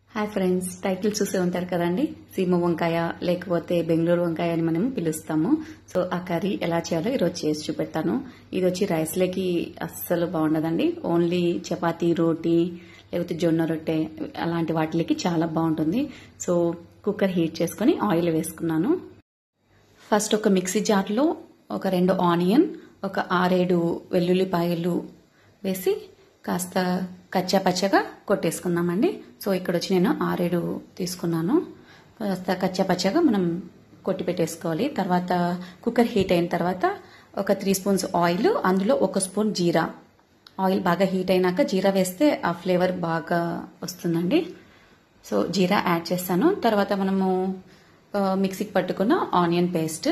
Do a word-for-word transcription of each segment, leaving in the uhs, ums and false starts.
Hi friends, title చూసే ఉంటారు కదండి. సీమ వంకాయ లేకపోతే బెంగళూరు వంకాయ అని మనం పిలుస్తాము. సో ఆ కర్రీ ఎలా చేయాలో ఈరోజు చేసి చూపెడతాను. ఇది వచ్చి రైస్లోకి అస్సలు బాగుండదండి. ఓన్లీ చపాతీ, రోటీ లేకపోతే జొన్న రొట్టె అలాంటి వాటికి చాలా బాగుంటుంది. సో కుక్కర్ హీట్ చేసుకుని ఆయిల్ వేసుకున్నాను. ఫస్ట్ ఒక మిక్సీ జార్లో ఒక రెండు ఆనియన్, ఒక ఆరేడు వెల్లుల్లిపాయలు వేసి కాస్త కచ్చా పచ్చగా కొట్టేసుకుందామండి. సో ఇక్కడ వచ్చి నేను ఆరేడు తీసుకున్నాను. కాస్త కచ్చా పచ్చగా మనం కొట్టి పెట్టేసుకోవాలి. తర్వాత కుక్కర్ హీట్ అయిన తర్వాత ఒక త్రీ స్పూన్స్ ఆయిల్, అందులో ఒక స్పూన్ జీరా. ఆయిల్ బాగా హీట్ అయినాక జీరా వేస్తే ఆ ఫ్లేవర్ బాగా వస్తుందండి. సో జీరా యాడ్ చేస్తాను. తర్వాత మనము మిక్సీకి పట్టుకున్న ఆనియన్ పేస్ట్,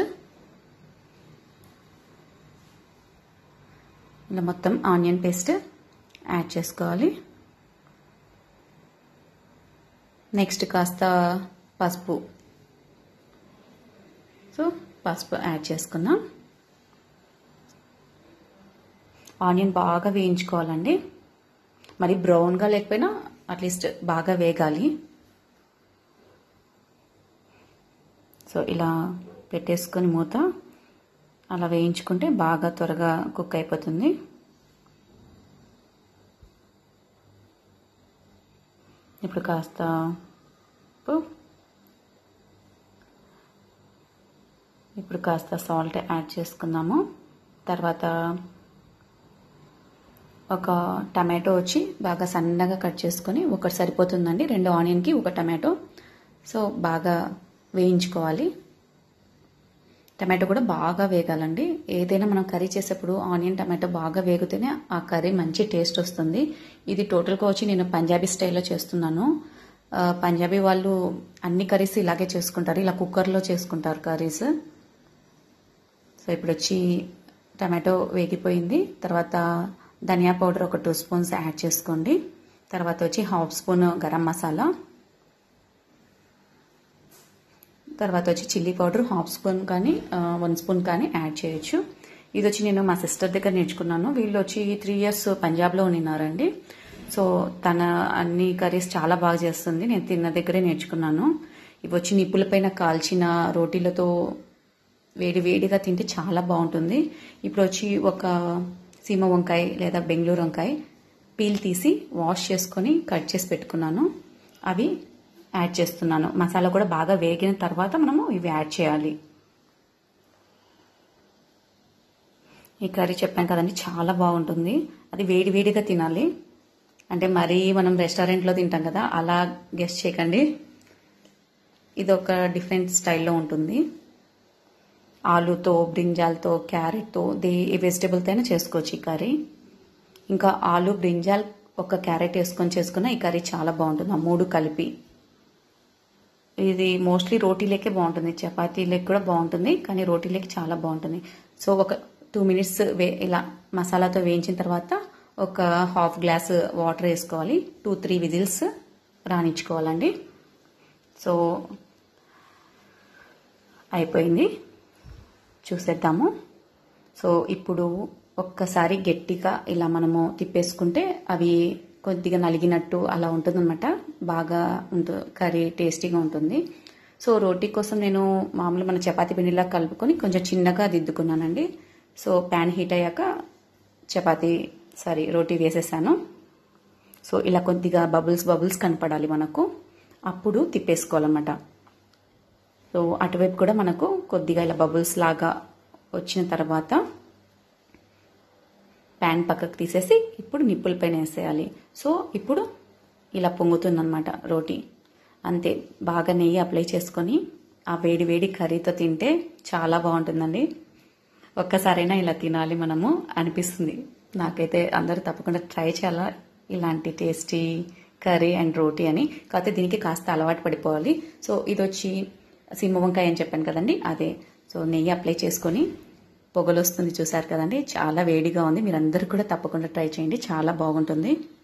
ఇలా మొత్తం ఆనియన్ పేస్ట్ యాడ్ చేసుకోవాలి. నెక్స్ట్ కాస్త పసుపు. సో పసుపు యాడ్ చేసుకున్నాం. ఆనియన్ బాగా వేయించుకోవాలండి. మరి బ్రౌన్గా లేకపోయినా అట్లీస్ట్ బాగా వేగాలి. సో ఇలా పెట్టేసుకొని మూత అలా వేయించుకుంటే బాగా త్వరగా కుక్ అయిపోతుంది. ఇప్పుడు కాస్త ఇప్పుడు కాస్త సాల్ట్ యాడ్ చేసుకుందాము. తర్వాత ఒక టమాటో వచ్చి బాగా సన్నగా కట్ చేసుకొని, ఒకటి సరిపోతుందండి రెండు ఆనియన్కి ఒక టమాటో. సో బాగా వేయించుకోవాలి. టమాటో కూడా బాగా వేగాలండి. ఏదైనా మనం కర్రీ చేసేప్పుడు ఆనియన్ టమాటో బాగా వేగితేనే ఆ కర్రీ మంచి టేస్ట్ వస్తుంది. ఇది టోటల్గా వచ్చి నేను పంజాబీ స్టైల్లో చేస్తున్నాను. పంజాబీ వాళ్ళు అన్ని కర్రీస్ ఇలాగే చేసుకుంటారు, ఇలా కుక్కర్లో చేసుకుంటారు కర్రీస్. సో ఇప్పుడు వచ్చి టమాటో వేగిపోయింది. తర్వాత ధనియా పౌడర్ ఒక టూ స్పూన్స్ యాడ్ చేసుకోండి. తర్వాత వచ్చి హాఫ్ స్పూన్ గరం మసాలా, తర్వాత వచ్చి చిల్లీ పౌడర్ హాఫ్ స్పూన్ కానీ వన్ స్పూన్ కానీ యాడ్ చేయొచ్చు. ఇది వచ్చి నేను మా సిస్టర్ దగ్గర నేర్చుకున్నాను. వీళ్ళు వచ్చి త్రీ ఇయర్స్ పంజాబ్లో ఉన్నారండి. సో తన అన్ని కర్రీస్ చాలా బాగా చేస్తుంది. నేను తిన్న దగ్గరే నేర్చుకున్నాను. ఇవి వచ్చి నిప్పులపైన కాల్చిన రోటీలతో వేడి వేడిగా తింటే చాలా బాగుంటుంది. ఇప్పుడు వచ్చి ఒక సీమ వంకాయ లేదా బెంగళూరు వంకాయ పీల్ తీసి వాష్ చేసుకొని కట్ చేసి పెట్టుకున్నాను. అవి యాడ్ చేస్తున్నాను. మసాలా కూడా బాగా వేగిన తర్వాత మనము ఇవి యాడ్ చేయాలి. ఈ కర్రీ చెప్పాను కదండి, చాలా బాగుంటుంది. అది వేడి వేడిగా తినాలి. అంటే మరీ మనం రెస్టారెంట్లో తింటాం కదా, అలా గెస్ట్ చేయకండి. ఇది ఒక డిఫరెంట్ స్టైల్లో ఉంటుంది. ఆలుతో, బ్రింజాల్తో, క్యారెట్తో, దే ఏ వెజిటేబుల్తో అయినా చేసుకోవచ్చు ఈ కర్రీ. ఇంకా ఆలు, బ్రింజాల్, ఒక క్యారెట్ వేసుకొని చేసుకున్న ఈ కర్రీ చాలా బాగుంటుంది. ఆ మూడు కలిపి ఇది మోస్ట్లీ రోటీలకే బాగుంటుంది, చపాతీలకి కూడా బాగుంటుంది, కానీ రోటీలకి చాలా బాగుంటుంది. సో ఒక టూ మినిట్స్ వే ఇలా మసాలాతో వేయించిన తర్వాత ఒక హాఫ్ గ్లాస్ వాటర్ వేసుకోవాలి. టూ త్రీ విజిల్స్ రానిచ్చుకోవాలండి. సో అయిపోయింది, చూసేద్దాము. సో ఇప్పుడు ఒక్కసారి గట్టిగా ఇలా మనము తిప్పేసుకుంటే అవి కొద్దిగా నలిగినట్టు అలా ఉంటుందన్నమాట. బాగా ఉంటుంది కర్రీ, టేస్టీగా ఉంటుంది. సో రోటీ కోసం నేను మామూలు మన చపాతీ పిండిలా కలుపుకొని కొంచెం చిన్నగా దిద్దుకున్నానండి. సో ప్యాన్ హీట్ అయ్యాక చపాతీ సారీ రోటీ వేసేసాను. సో ఇలా కొద్దిగా బబుల్స్ బబుల్స్ కనపడాలి మనకు, అప్పుడు తిప్పేసుకోవాలన్నమాట. సో అటువైపు కూడా మనకు కొద్దిగా ఇలా బబుల్స్ లాగా వచ్చిన తర్వాత ప్యాన్ పక్కకు తీసేసి ఇప్పుడు నిప్పుల పైన వేసేయాలి. సో ఇప్పుడు ఇలా పొంగుతుందన్నమాట రోటీ. అంతే, బాగా నెయ్యి అప్లై చేసుకొని ఆ వేడి వేడి కర్రీతో తింటే చాలా బాగుంటుందండి. ఒక్కసారైనా ఇలా తినాలి మనము అనిపిస్తుంది. నాకైతే అందరూ తప్పకుండా ట్రై చేయాలా ఇలాంటి టేస్టీ కర్రీ అండ్ రోటీ అని. కాకపోతే దీనికి కాస్త అలవాటు పడిపోవాలి. సో ఇది వచ్చి సీమ వంకాయ అని చెప్పాను కదండి, అదే. సో నెయ్యి అప్లై చేసుకొని పొగలు వస్తుంది, చూసారు కదండి, చాలా వేడిగా ఉంది. మీరందరూ కూడా తప్పకుండా ట్రై చేయండి, చాలా బాగుంటుంది.